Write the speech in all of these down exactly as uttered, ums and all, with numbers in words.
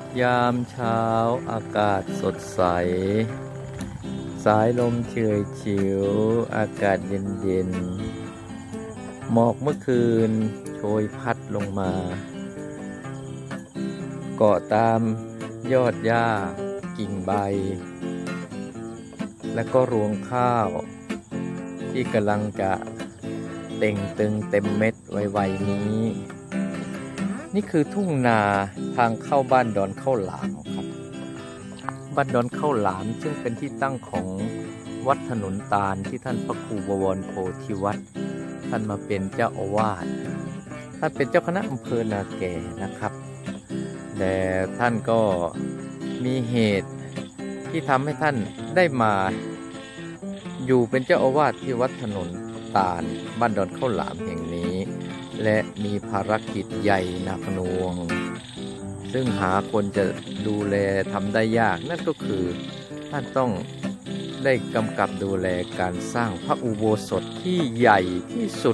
ยามเช้าอากาศสดใสสายลมเฉยฉิวอากาศเย็นเย็นหมอกเมื่อคืนโชยพัดลงมาเกาะตามยอดหญ้ากิ่งใบและก็รวงข้าวที่กำลังจะเต่งตึงเต็มเม็ดไวๆนี้นี่คือทุ่งนาทางเข้าบ้านดอนข้าวหลามครับบ้านดอนข้าวหลามซึ่งเป็นที่ตั้งของวัดถนนตาลที่ท่านพระครูบวรโพธิวัฒน์ท่านมาเป็นเจ้าอาวาสท่านเป็นเจ้าคณะอำเภอนาแก่นะครับแต่ท่านก็มีเหตุที่ทำให้ท่านได้มาอยู่เป็นเจ้าอาวาสที่วัดถนนตาลบ้านดอนข้าวหลามแห่งนี้และมีภารกิจใหญ่หนักหน่วงซึ่งหาคนจะดูแลทำได้ยากนั่นก็คือท่านต้องได้กำกับดูแลการสร้างพระอุโบสถที่ใหญ่ที่สุด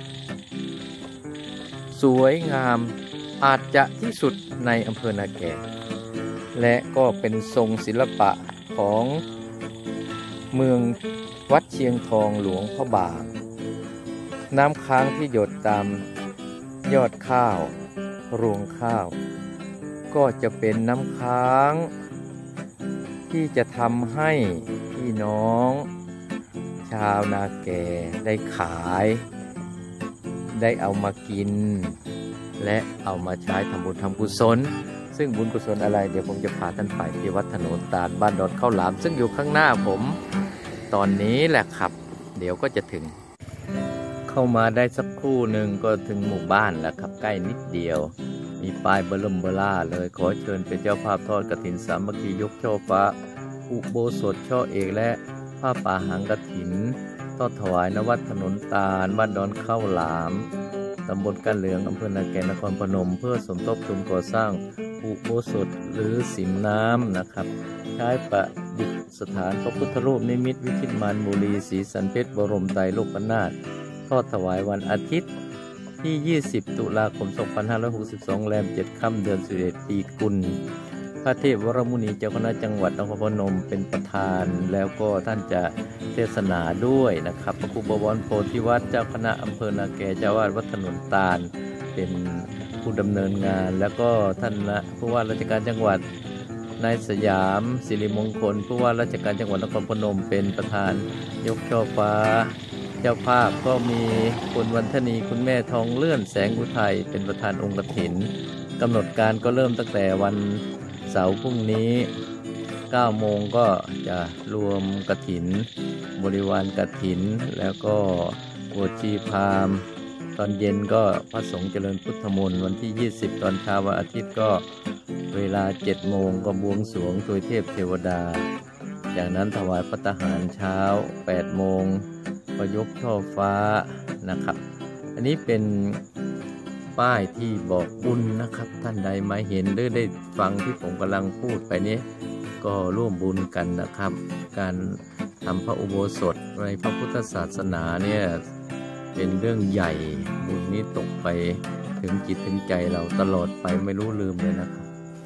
สวยงามอาจจะที่สุดในอำเภอนาแก่และก็เป็นทรงศิลปะของเมืองวัดเชียงทองหลวงพระบางน้ำค้างที่หยดตามยอดข้าวรวงข้าวก็จะเป็นน้ำค้างที่จะทำให้พี่น้องชาวนาแก่ได้ขายได้เอามากินและเอามาใช้ทำบุญทำกุศลซึ่งบุญกุศลอะไรเดี๋ยวผมจะพาท่านไปที่วัดถนนตาลบ้านดอนข้าวหลามซึ่งอยู่ข้างหน้าผมตอนนี้แหละครับเดี๋ยวก็จะถึงเข้ามาได้สักครู่หนึ่งก็ถึงหมู่บ้านแล้วครับใกล้นิดเดียวมีป้ายเบลมเบล่าเลยขอเชิญเป็นเจ้าภาพทอดกฐินสามัคคียกช่อฟ้าอุโบสถช่อเอกและผ้าป่าหางกฐินทอดถวายณวัดถนนตาลบ้านดอนข้าวหลามตำบลกันเหลืองอำเภอนาแก่นครพนมเพื่อสมทบทุนก่อสร้างอุโบสถหรือสิมน้ำนะครับใช้ประดิษฐานพระพุทธรูปนิมิตวิชิตมานบุรีศรีสันเพชรบรมไตรโลกนาถทอดถวายวันอาทิตย์ที่ยี่สิบตุลาคมสองพันห้าร้อยหกสิบสองแรมเจ็ดค่ำเดือนสิบเอ็ดปีกุลพระเทพวรมุนีเจ้าคณะจังหวัดนครพนมเป็นประธานแล้วก็ท่านจะเทศนาด้วยนะครับพระครูบวรโพธิวัฒน์เจ้าคณะอำเภอนาแก่เจ้าวาดวัดถนนตาลเป็นผู้ดำเนินงานแล้วก็ท่านผู้ว่าราชการจังหวัดนายสยามสิริมงคลผู้ว่าราชการจังหวัดนครพนมเป็นประธานยกช่อฟ้าเจ้าภาพก็มีคุณวันธนีคุณแม่ทองเลื่อนแสงอุทัยเป็นประธานองค์กฐินกำหนดการก็เริ่มตั้งแต่วันเสาร์พรุ่งนี้เก้าโมงก็จะรวมกฐินบริวารกฐินแล้วก็บวชชีพราหมณ์ตอนเย็นก็พระสงฆ์เจริญพุทธมนต์วันที่ยี่สิบตอนเช้าวันอาทิตย์ก็เวลาเจ็ดโมงก็บวงสรวงทวยเทพเทวดาจากนั้นถวายภัตตาหารเช้าแปดโมงก็ยกช่อฟ้านะครับอันนี้เป็นป้ายที่บอกบุญนะครับท่านใดมาเห็นหรือได้ฟังที่ผมกำลังพูดไปนี้ก็ร่วมบุญกันนะครับการทำพระอุโบสถในพระพุทธศาสนาเนี่ยเป็นเรื่องใหญ่บุญนี้ตกไปถึงจิตถึงใจเราตลอดไปไม่รู้ลืมเลยนะครับ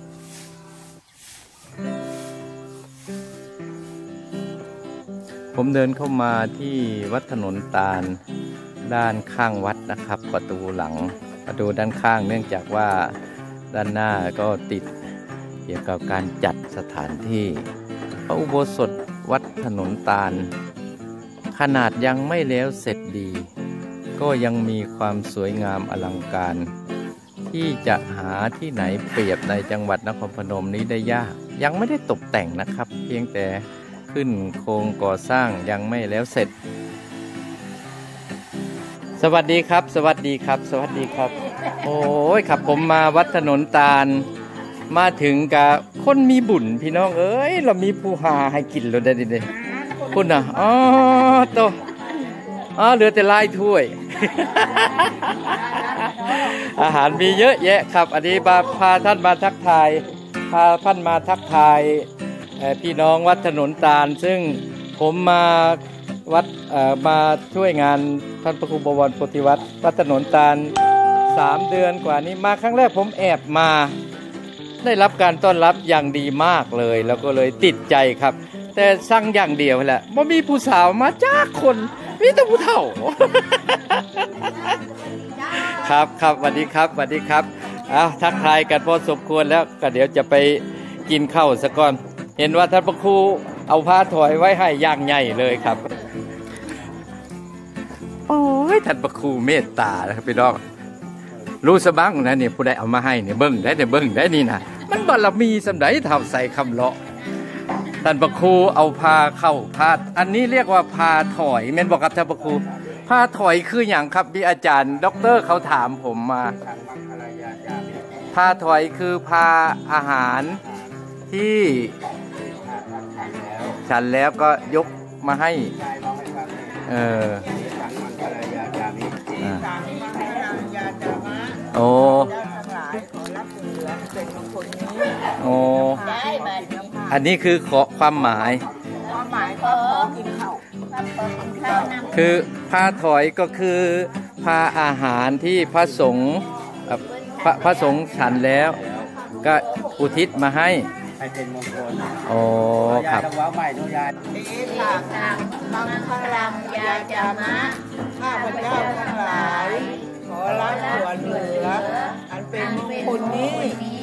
ผมเดินเข้ามาที่วัดถนนตาลด้านข้างวัดนะครับประตูหลังประตูด้านข้างเนื่องจากว่าด้านหน้าก็ติดเกี่ยวกับการจัดสถานที่พระอุโบสถวัดถนนตาลขนาดยังไม่แล้วเสร็จดีก็ยังมีความสวยงามอลังการที่จะหาที่ไหนเปรียบในจังหวัดนครพนมนี้ได้ยากยังไม่ได้ตกแต่งนะครับเพียงแต่ขึ้นโครงก่อสร้างยังไม่แล้วเสร็จสวัสดีครับสวัสดีครับสวัสดีครับโอ้ยครับผมมาวัดถนนตาลมาถึงกับคนมีบุญพี่น้องเอ้ยเรามีผู้หาให้กินเราได้ดิคุณน่ะอ๋อโตอ๋อเหลือแต่ลายถ้วย อาหารมีเยอะแยะครับอันนี้มาพาท่านมาทักทายพาท่านมาทักทายพี่น้องวัดถนนตาลซึ่งผมมาวัดมาช่วยงานท่านพระครูบวรโพธิวัฒน์วัดถนนตาลสามเดือนกว่านี้มาครั้งแรกผมแอบมาได้รับการต้อนรับอย่างดีมากเลยแล้วก็เลยติดใจครับแต่สั่งอย่างเดียวแหละบ่มีผู้สาวมาจ้าคนมีแต่ผู้เฒ่า ครับครับสวัสดีครับสวัสดีครับอ้าวทักทายกันพอสมควรแล้วก็เดี๋ยวจะไปกินข้าวซะก่อนเห็นว่าท่านพระครูเอาผ้าถอยไว้ให้อย่างใหญ่เลยครับโอ้ยท่านพระครูเมตตานะครับพี่น้องรู้สบ้างนะเนี่ยผู้ใดเอามาให้เนี่ยเบิ้งได้เนี่ยเบิ้งได้นี่นะมันบารมีสำใดเท่าใส่คำเลาะท่านพระครูเอาพาเข้าพาอันนี้เรียกว่าพาถอยแม่นบอกครับท่านพระครูพาถอยคืออย่างครับพี่อาจารย์ด็อกเตอร์เขาถามผมมาพาถอยคือพาอาหารที่ฉันแล้วก็ยกมาให้เออโอ้โอ้อันนี้คือขอความหมายความหมายก็ขอกินข้าวคือพาถอยก็คือพาอาหารที่พระสงฆ์พระพระสงฆ์ฉันแล้วก็อุทิศมาให้ให้เป็นมงคลโอ้ครับว้าวใหม่ทุกยายเอตามังคลังยาจามะข้าพเจ้าทั้งหลายขอรับส่วนเหลืออันเป็นมงคลนี้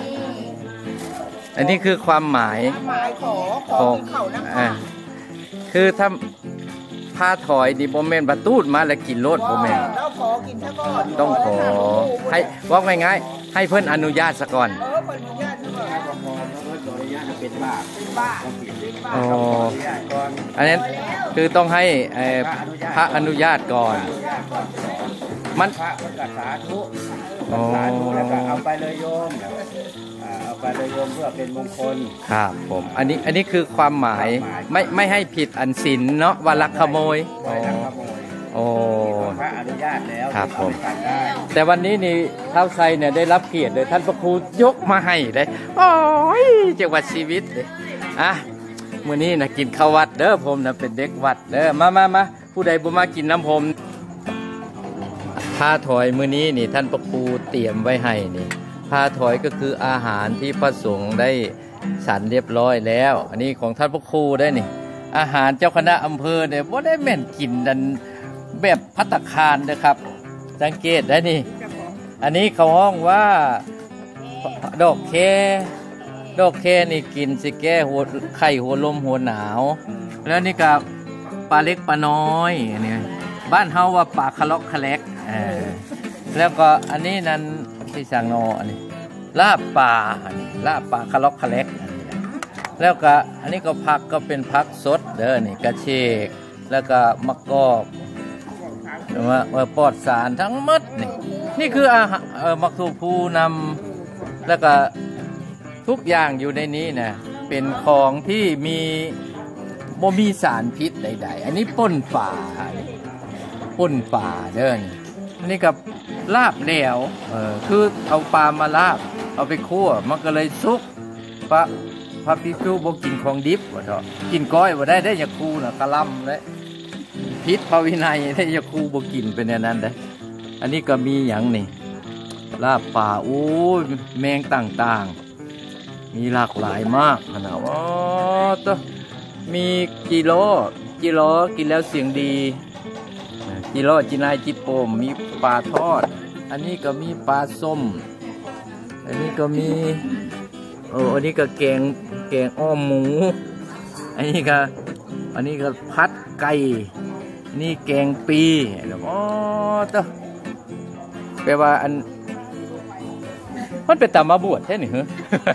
อันนี้คือความหมายหมายขอขอเขานะคะคือถ้าพาถอยดิโบเมนประตูดมาแล้วกินโลดโบเมนต้องขอกินซะก่อนต้องขอให้ว่าง่ายๆให้เพื่อนอนุญาตซะก่อนเออเพื่อนอนุญาตซะก่อนให้ขอขออนุญาตเป็นบ้าเป็นบ้าอ๋ออันนี้คือต้องให้พระอนุญาตก่อนมันพระประกาศสาธุสาธุแล้วก็เอาไปเลยโยมเอาไปเลยโยมเพื่อเป็นมงคลครับผมอันนี้อันนี้คือความหมายไม่ไม่ให้ผิดอันศีลเนาะว่าลักขโมยโอ้พระอนุญาตแล้วครับผมแต่วันนี้นี่เท้าไซเนี่ยได้รับเกียรติเลยท่านพระครูยกมาให้เลยโอ้ยจังหวัดชีวิตเลยอ่ะมื้อนี้นะกินข้าววัดเด้อผมนะเป็นเด็กวัดเด้อมามามาผู้ใดบ่มากินน้ำผมผ้าถอยมื้อนี้นี่ท่านพระครูเตรียมไว้ให้นี่ผ้าถอยก็คืออาหารที่พระสงฆ์ได้ฉันเรียบร้อยแล้วอันนี้ของท่านพระครูได้นี่อาหารเจ้าคณะอำเภอเนี่ยบ่ได้แม่นกินดันแบบภัตตาคารนะครับสังเกตได้นี่อันนี้เขาห้องว่าดอกแคดอกแคนี่กินสิแก้หัวไข้หัวลมหัวหนาวแล้วนี่กับปลาเล็กปลาน้อยนี่บ้านเฮาว่าปลาคาล็อกคาแลกแล้วก็อันนี้นั้นที่สังโนอันนี้ลาบปลาอันนี้ลาบปลาคาล็อกคาแลกแล้วก็อันนี้ก็ผักก็เป็นผักสดเด้อนี่กระเชกแล้วก็มะกอกว่าปลอดสารทั้งหมดนี่นี่คืออาหารมักถูภูนำแล้วก็ทุกอย่างอยู่ในนี้นะเป็นของที่มีบ่มีสารพิษใดๆอันนี้ป่นป่าป่นป่าเด้อนี่อันนี้กับลาบเหลวเออคือเอาปลามาลาบเอาไปคั่วมันก็เลยสุกพระพระภิกษุบ่กินของดิบว่าเถอะกินก้อยบ่ได้ได้อย่าคูน่ะกะลำเลยพิษพระวินัยได้อย่าคูบ่กินเป็นอย่างนั้นเด้ออันนี้ก็มีอย่างนี่ลาบป่าโอ้ยแมงต่างๆมีหลากหลายมากขนาดว่าตัวมีกิโลกิโลกินแล้วเสียงดีกิโลจินายจิโปมมีปลาทอดอันนี้ก็มีปลาส้มอันนี้ก็มีโอ้อันนี้ก็แกงแกงอ้อมหมูอันนี้ก็อันนี้ก็พัดไก่นี่แกงปีแล้วอ๋อตัวแปลว่าอันมันเป็นตามาบวชแค่หนึ่งเหรอ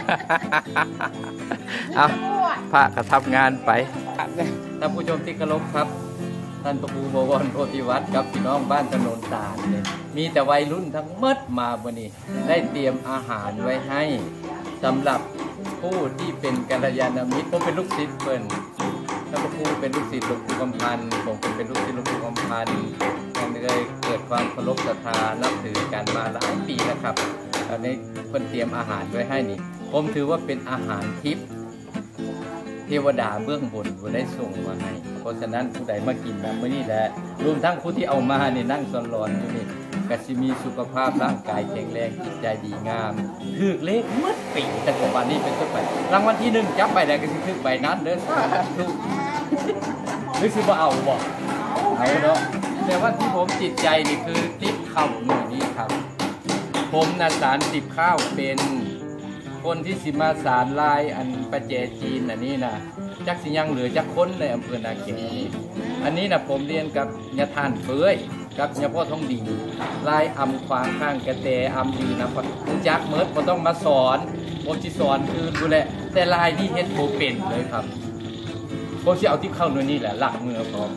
เอาพระก็ทำงานไปท่านผู้ชมที่เคารพครับท่านพระครูบวรโพธิวัฒน์กับพี่น้องบ้านถนนตาดเนี่ยมีแต่วัยรุ่นทั้งหมดมาวันนี้ได้เตรียมอาหารไว้ให้สำหรับผู้ที่เป็นกัลยาณมิตรผมเป็นลูกศิษย์เพิ่นท่านพระครูเป็นลูกศิษย์หลวงปู่กำพันธ์ผมเป็นลูกศิษย์หลวงปู่กำพันธ์กันเลยเกิดความเคารพศรัทธานับถือกันมาหลายปีแล้วครับตอนนี้เพิ่นเตรียมอาหารไว้ให้นี่ผมถือว่าเป็นอาหารทิพย์เทวดาเบื้องบนผู้ได้ส่งมาให้เพราะฉะนั้นผู้ใดมากินนะมื้อนี้แหละรวมทั้งผู้ที่เอามานี่นั่งสอนรอนอยู่นี่กสิมีสุขภาพร่างกายแข็งแรงจิตใจดีงามถือเลขมัดปีแต่กว่านี้เป็นต้นไปรางวัลที่หนึ่งจับใบใดก็สิถือใบนั้นเด้อสาธุหรือสิบ่เอาบ่เอาเนาะแต่ว่าที่ผมจิตใจนี่คือติดข้าวมือนี้ครับผมน่ะสารติบข้าวเป็นคนที่สิมาสารลายอันประเจจีนอันนี้นะจักสิยังเหลือจักคนในอำเภอนาเกอันนี้นะผมเรียนกับยาทานเฟ้ยกับยาพ่อท้องดีลายอำขวางข้างกระแตอำดีนะคุณจักเมิร์ดผมต้องมาสอนผมที่สอนคือดูแลแต่ลายที่เฮ็ดโบเป็นเลยครับผมจะเอาที่เข้าหน่วยนี่แหละหลักมือพร้อม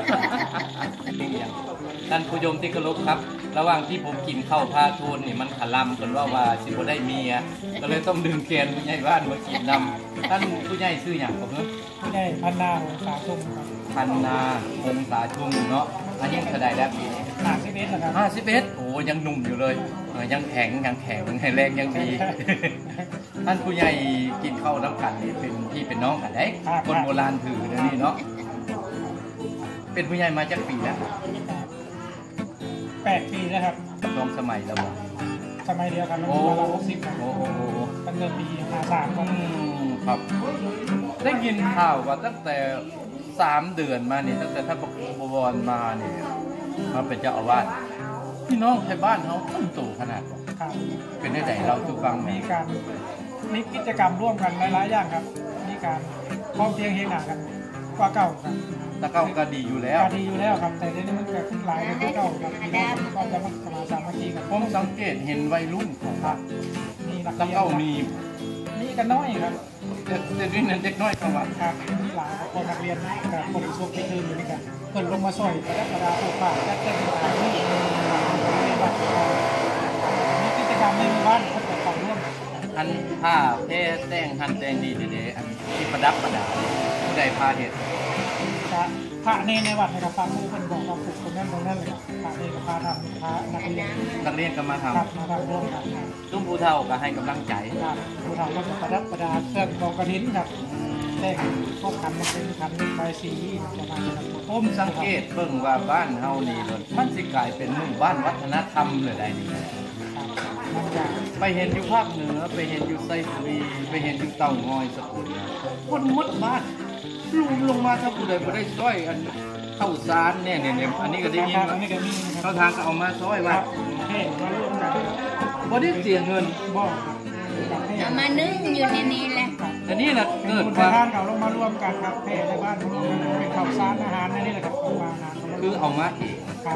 ท่านผู้ชมที่เคารพครับระหว่างที่ผมกินข้าวพาทูนนี่มันขลำกันว่าว่าสิบ่ได้เมียก็เลยต้องดึงแกนผู้ใหญ่บ้านมากินนำท่านผู้ใหญ่ชื่ออย่างผมเนาะผู้ใหญ่พันนาองศาชุ่มครับพันนาองศาชุ่มเนาะอันนี้เท่าใดแล้วปีนี้ห้าสิบเอ็ดนะครับห้าสิบเอ็ดโอ้ยังหนุ่มอยู่เลยเออยังแข็งยังแข็งแรงยังดี ท่านผู้ใหญ่กินข้าวน้ำกันนี่เป็นพี่เป็นน้องกันได้คนโบราณถือเดี๋ยวนี้เนาะเป็นผู้ใหญ่มาจากปีแล้วแปดปีแล้วครับน้องสมัยแล้วบอกสมัยเดียวกันมันโอ้มีเวลาหกสิบครับโอ้โหตั้งแต่ปีห้าสามครับครับ ได้ยินข่าวว่าตั้งแต่สามเดือนมานี่ตั้งแต่ท่านประวรมาเนี่ยมาเป็นเจ้าอาวาสพี่น้องไทยบ้านเขาต้นโตขนาดบ่ครับเป็นได้ไหนเราทุกฟังไหมมีการมีกิจกรรมร่วมกันหลายๆอย่างครับมีการพร้อมเพรียงเฮงหนากันกว่าเก่าครับตะเก้าก็ดีอยู่แล้วการดีอยู่แล้วครับ แต่เดี๋ยวนี้มันเกิดขึ้นหลายเป็นเก่าครับมีความความจะมาสมาสามัคคีกันผมสังเกตเห็นวัยรุ่นของครับมีนักตะเรียนเก้ามีมีกันน้อยครับแต่แต่ด้วยนั้นเด็กน้อยเข้ามาครับมีหลายคนนักเรียนกับคนที่ช่วงที่คืนอยู่นี่กันเปิดลงมาซอยกระดับกระดาปลูกป่าจัดเต็มสถานที่มีบัตรมีกิจกรรมในหมู่บ้านเขาจะต่อร่วมอันผ้าแพร่แต่งหันแต่งดีเด้ๆอันที่ประดับประดาผู้ใดพาเห็ดพระเนรในวัดในกระฟังมือเป็นบอกว่าปลูกตรงนั้นตรงนั้นเลยครับพระเนรกับพระทำพระนักเรียนนักเรียนก็มาทครับมาทำร่วมกันำตุ้มผู้เฒ่าก็ให้กำลังใจครับผู้ทำก็จะประดับประดาเครื่องกองกระถินครับแต่งพวกขันมันเป็นขันใบสีประมาณนี้ครับผมสังเกตเบิ่งว่าบ้านเฮานี่มันสิกลายเป็นหมู่บ้านวัฒนธรรมเลยได้นี่มันจะไปเห็นอยู่ภาคเหนือไปเห็นอยู่ไซบุรีไปเห็นอยู่เต่างอยสกุลคนมดบ้านลุมลงมาถ้าผู้ใดบ่ได้ซ้อยอันเข้าสารเนี่ยเนี่ยอันนี้ก็ได้ยินอันนี้ก็มีครัเขาบทางก็เอามาซ้อยคว่ารับเท่มาร่วมกันบ่ได้เสียเงินบอกเอามานึ่งอยู่ในนี้แหละอันนี้น่ะเกิเกิดดคความบ้านเขาลงมาร่วมกันครับเท่ในบ้านเป็นข้าวสารอาหารในนี่แหละครับของอาหารคือเอามาเองครับ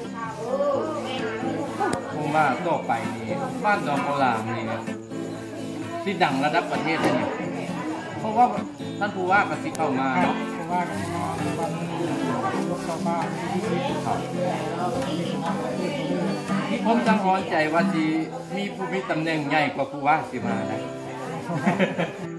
ผมว่าต่อไปนี่บ้านดอนโบราณนี่ที่ดังระดับประเทศเลยเนี่ยเพราะว่าท่านผู้ว่าก็สิเข้ามาครับเพราะว่ากันมาวันยกต่อบ้านที่ที่ครับผมจังร้อนใจว่าสิมีผู้มีตำแหน่งใหญ่กว่าผู้ว่าสิมานะ